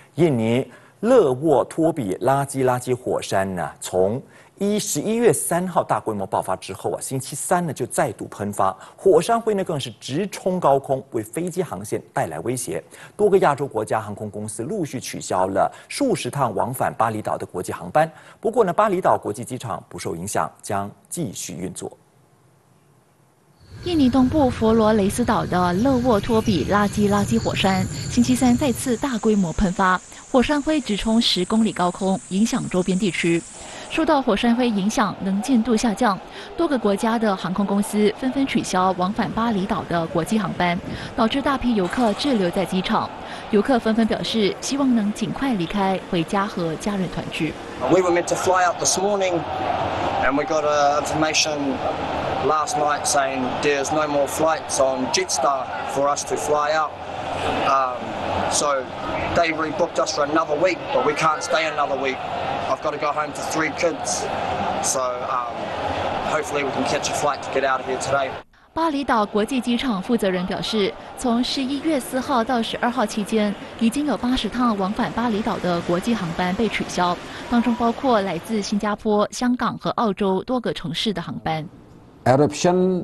印尼勒沃托比拉基火山呢，从11月3号大规模爆发之后啊，星期三呢就再度喷发，火山灰呢更是直冲高空，为飞机航线带来威胁。多个亚洲国家航空公司陆续取消了数十趟往返巴厘岛的国际航班。不过呢，巴厘岛国际机场不受影响，将继续运作。 印尼东部佛罗雷斯岛的勒沃托比拉基火山，星期三再次大规模喷发，火山灰直冲10公里高空，影响周边地区。受到火山灰影响，能见度下降，多个国家的航空公司纷纷取消往返巴厘岛的国际航班，导致大批游客滞留在机场。游客纷纷表示，希望能尽快离开，回家和家人团聚。 We were meant to fly out this morning, and we got information last night saying there's no more flights on Jetstar for us to fly out. So they rebooked us for another week, but we can't stay another week. I've got to go home to 3 kids, so hopefully we can catch a flight to get out of here today. 巴厘岛国际机场负责人表示，从11月4号到12号期间，已经有80趟往返巴厘岛的国际航班被取消，当中包括来自新加坡、香港和澳洲多个城市的航班。 Eruption,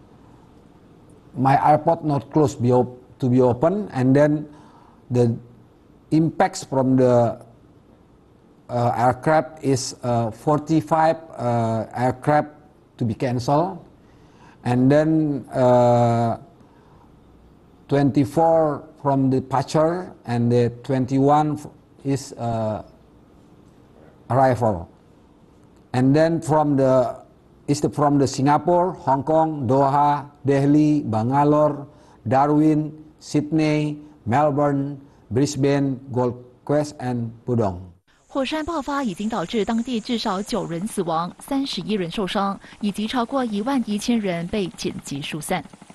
my airport not close to be open, and then the impacts from the aircraft is 45 aircraft to be cancelled, and then 24 from departure, and the 21 is arrival, and then from the Singapore, Hong Kong, Doha, Delhi, Bangalore, Darwin, Sydney, Melbourne, Brisbane, Gold Coast, and Pudong. 火山爆发已经导致当地至少9人死亡，31人受伤，以及超过11000人被紧急疏散。